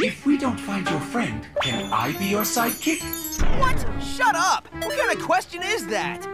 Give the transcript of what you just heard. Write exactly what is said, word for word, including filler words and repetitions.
If we don't find your friend, can I be your sidekick? What? Shut up! What kind of question is that?